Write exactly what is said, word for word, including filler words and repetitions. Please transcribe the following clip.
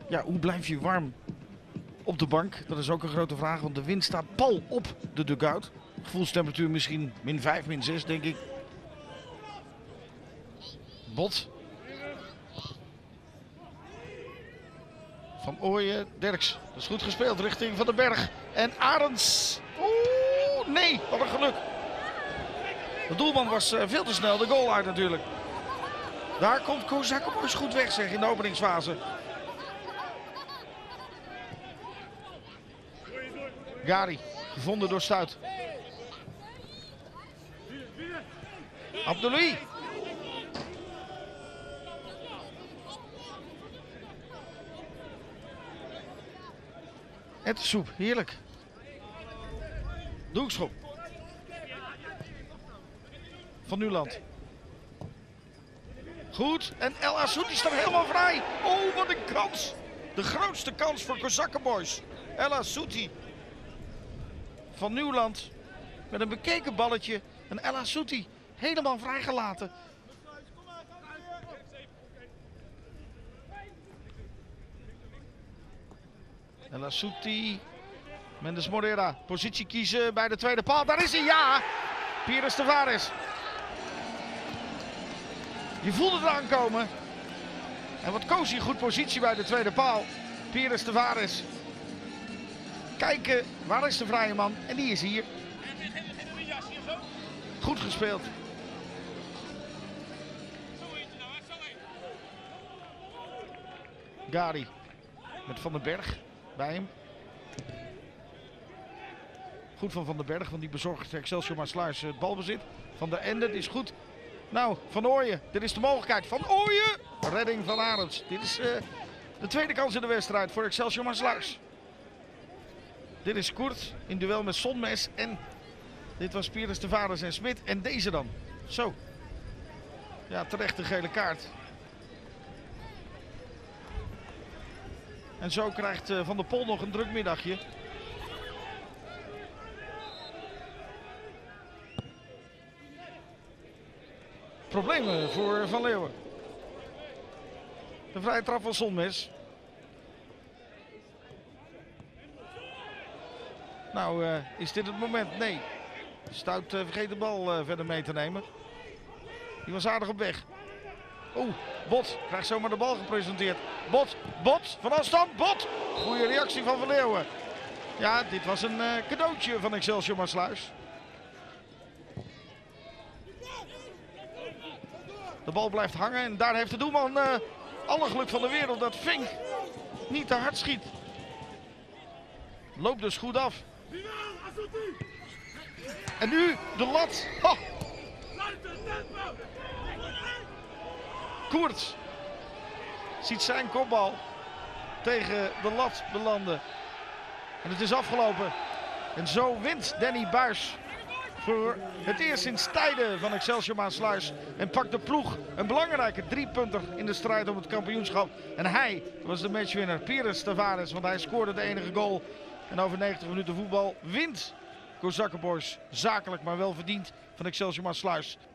Ja, hoe blijf je warm op de bank? Dat is ook een grote vraag, want de wind staat pal op de dugout. Gevoelstemperatuur misschien min vijf, min zes, denk ik. Bot. Van Ooyen, Derks. Dat is goed gespeeld richting Van den Berg. En Arends. Oeh, nee, wat een geluk. De doelman was uh, veel te snel, de goal uit natuurlijk. Daar komt Kozakovic goed weg, zeg, in de openingsfase. Gari, gevonden door Stuit. Abdoulaye. Ettensoep, heerlijk. Doekschop. Van Nuland. Goed, en El Azoudi staat helemaal vrij. Oh, wat een kans. De grootste kans voor Kozakkenboys. El Azoudi. Van Nieuwland. Met een bekeken balletje. En El Azoudi helemaal vrijgelaten. El Azoudi. Mendes Morera. Positie kiezen bij de tweede paal. Daar is hij, ja. Pires Tavares. Je voelde het aankomen. En wat koos hij goed positie bij de tweede paal. Pires Tavares. Kijken, waar is de vrije man? En die is hier. Goed gespeeld. Gari. Met Van den Berg bij hem. Goed van Van den Berg, want die bezorgt Excelsior Maasluis het balbezit. Van der Ende, dit is goed. Nou, Van Ooyen, dit is de mogelijkheid. Van Ooyen! Redding van Arends. Dit is uh, de tweede kans in de wedstrijd voor Excelsior Maasluis. Dit is Koert in duel met Sonmes. En dit was Pires Tavares en Smit. En deze dan. Zo. Ja, terecht de gele kaart. En zo krijgt uh, Van der Pol nog een druk middagje. Problemen voor Van Leeuwen. De vrije trap van Sonmes. Nou, uh, is dit het moment? Nee. Stuit uh, vergeet de bal uh, verder mee te nemen. Die was aardig op weg. Oeh, Bot krijgt zomaar de bal gepresenteerd. Bot, Bot, van afstand, Bot. Goede reactie van Van Leeuwen. Ja, dit was een uh, cadeautje van Excelsior Maasluis. De bal blijft hangen en daar heeft de doelman uh, alle geluk van de wereld dat Vink niet te hard schiet. Loopt dus goed af. En nu de lat. Oh. Koert ziet zijn kopbal tegen de lat belanden. En het is afgelopen. En zo wint Danny Buis voor het eerst sinds tijden van Excelsior Maasluis. En pakt de ploeg een belangrijke driepunter in de strijd om het kampioenschap. En hij was de matchwinner, Pires Tavares, want hij scoorde de enige goal. En over negentig minuten voetbal wint Kozakkenboys zakelijk, maar wel verdiend van Excelsior Maasluis.